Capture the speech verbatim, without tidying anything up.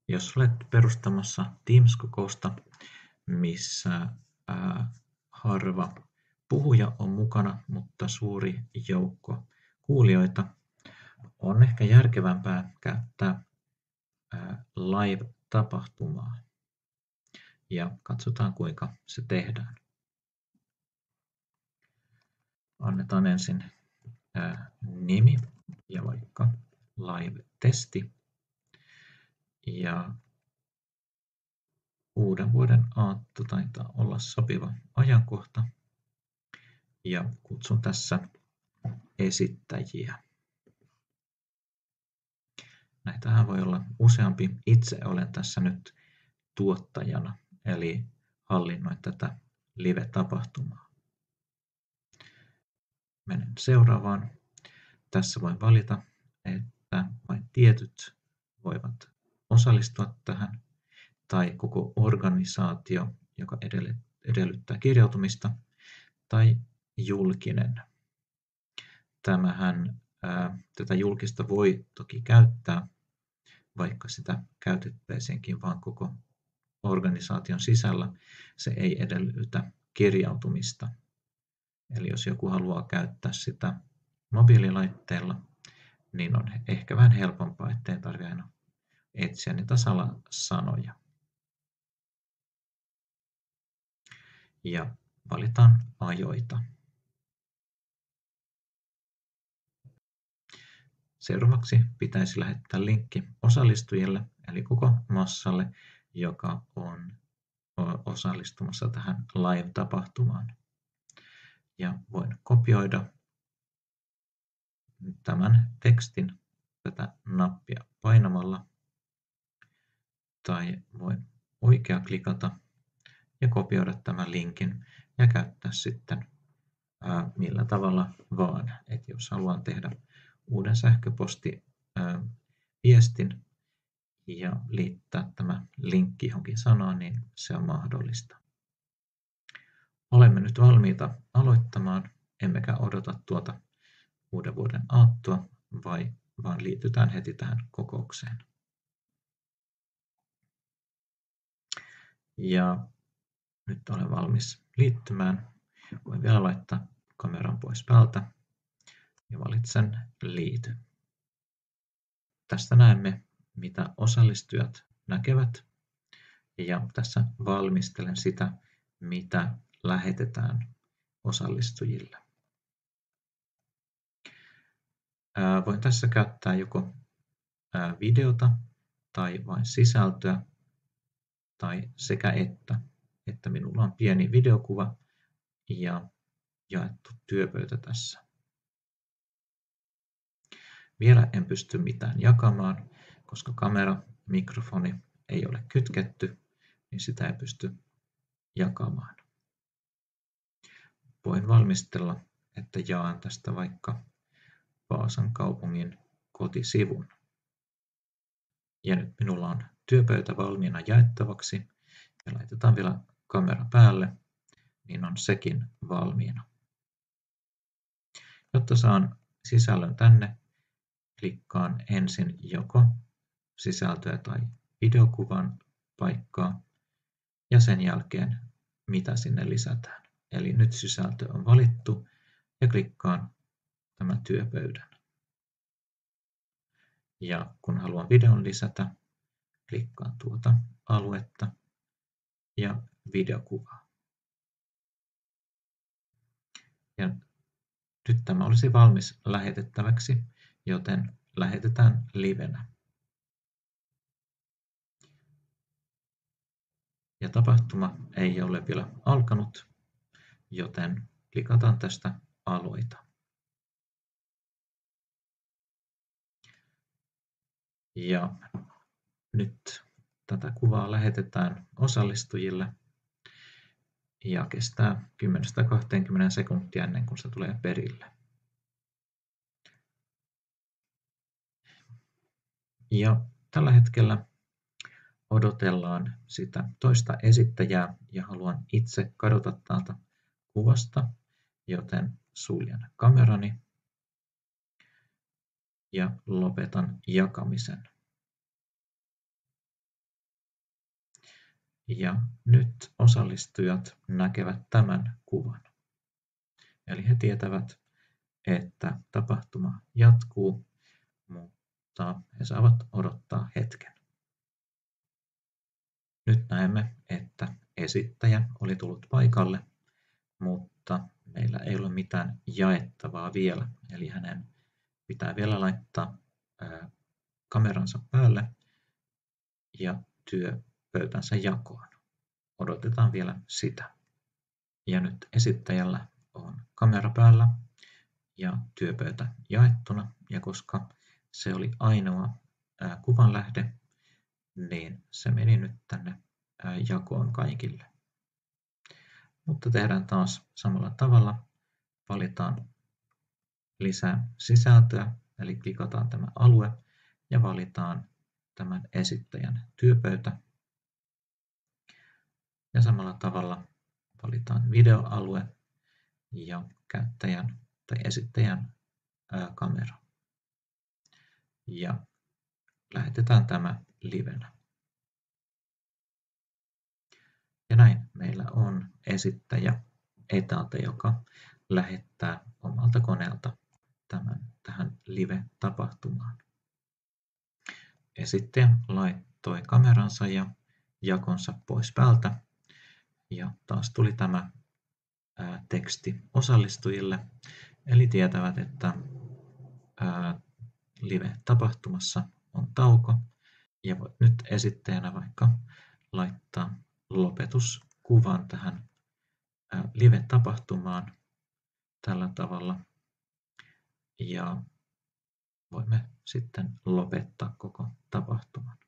Jos olet perustamassa Teams-kokousta, missä ää, harva puhuja on mukana, mutta suuri joukko kuulijoita, on ehkä järkevämpää käyttää ää, live-tapahtumaa. Ja katsotaan, kuinka se tehdään. Annetaan ensin ää, nimi ja vaikka live-testi. Ja uuden vuoden aatto taitaa olla sopiva ajankohta. Ja kutsun tässä esittäjiä. Näitähän voi olla useampi. Itse olen tässä nyt tuottajana, eli hallinnoin tätä live-tapahtumaa. Menen seuraavaan. Tässä voin valita, että vain tietyt voivat osallistua tähän, tai koko organisaatio, joka edellyttää kirjautumista, tai julkinen. Tämähän, ää, tätä julkista voi toki käyttää, vaikka sitä käytettäisiinkin vain koko organisaation sisällä. Se ei edellytä kirjautumista. Eli jos joku haluaa käyttää sitä mobiililaitteella, niin on ehkä vähän helpompaa, ettei tarvitse aina etsiä niitä salasanoja. Ja valitaan ajoita. Seuraavaksi pitäisi lähettää linkki osallistujille, eli koko massalle, joka on osallistumassa tähän live-tapahtumaan. Ja voin kopioida tämän tekstin tätä nappia painamalla, tai voin oikea klikata ja kopioida tämän linkin ja käyttää sitten ää, millä tavalla vaan. Et jos haluan tehdä uuden sähköpostiviestin ja liittää tämä linkki johonkin sanaan, niin se on mahdollista. Olemme nyt valmiita aloittamaan, emmekä odota tuota uuden vuoden aattoa, vai, vaan liitytään heti tähän kokoukseen. Ja nyt olen valmis liittymään. Voin vielä laittaa kameran pois päältä ja valitsen liity. Tästä näemme, mitä osallistujat näkevät, ja tässä valmistelen sitä, mitä lähetetään osallistujille. Voin tässä käyttää joko videota tai vain sisältöä tai sekä että, että minulla on pieni videokuva ja jaettu työpöytä tässä. Vielä en pysty mitään jakamaan, koska kamera, mikrofoni ei ole kytketty, niin sitä ei pysty jakamaan. Voin valmistella, että jaan tästä vaikka Vaasan kaupungin kotisivun. Ja nyt minulla on työpöytä valmiina jaettavaksi ja laitetaan vielä kamera päälle, niin on sekin valmiina. Jotta saan sisällön tänne, klikkaan ensin joko sisältöä tai videokuvan paikkaa ja sen jälkeen mitä sinne lisätään. Eli nyt sisältö on valittu ja klikkaan tämän työpöydän. Ja kun haluan videon lisätä, klikkaan tuota aluetta ja videokuvaa. Ja nyt tämä olisi valmis lähetettäväksi, joten lähetetään livenä. Ja tapahtuma ei ole vielä alkanut, joten klikataan tästä aloita. Ja nyt tätä kuvaa lähetetään osallistujille ja kestää kymmenestä kahteenkymmeneen sekuntia ennen kuin se tulee perille. Ja tällä hetkellä odotellaan sitä toista esittäjää ja haluan itse kadota täältä kuvasta, joten suljen kamerani ja lopetan jakamisen. Ja nyt osallistujat näkevät tämän kuvan. Eli he tietävät, että tapahtuma jatkuu, mutta he saavat odottaa hetken. Nyt näemme, että esittäjä oli tullut paikalle, mutta meillä ei ole mitään jaettavaa vielä. Eli hänen pitää vielä laittaa ää, kameransa päälle ja työpöytänsä jakoon. Odotetaan vielä sitä. Ja nyt esittäjällä on kamera päällä ja työpöytä jaettuna. Ja koska se oli ainoa ää, kuvanlähde, niin se meni nyt tänne ää, jakoon kaikille. Mutta tehdään taas samalla tavalla. Valitaan lisää sisältöä, eli klikataan tämä alue ja valitaan tämän esittäjän työpöytä. Ja samalla tavalla valitaan videoalue ja käyttäjän tai esittäjän ää, kamera. Ja lähetetään tämä livenä. Ja näin meillä on esittäjä etäältä, joka lähettää omalta koneelta tämän tähän live-tapahtumaan. Esittäjä laittoi kameransa ja jakonsa pois päältä. Ja taas tuli tämä ää, teksti osallistujille, eli tietävät, että ää, live-tapahtumassa on tauko. Ja voit nyt esittäjänä vaikka laittaa lopetuskuvan tähän ää, live-tapahtumaan tällä tavalla. Ja voimme sitten lopettaa koko tapahtuman.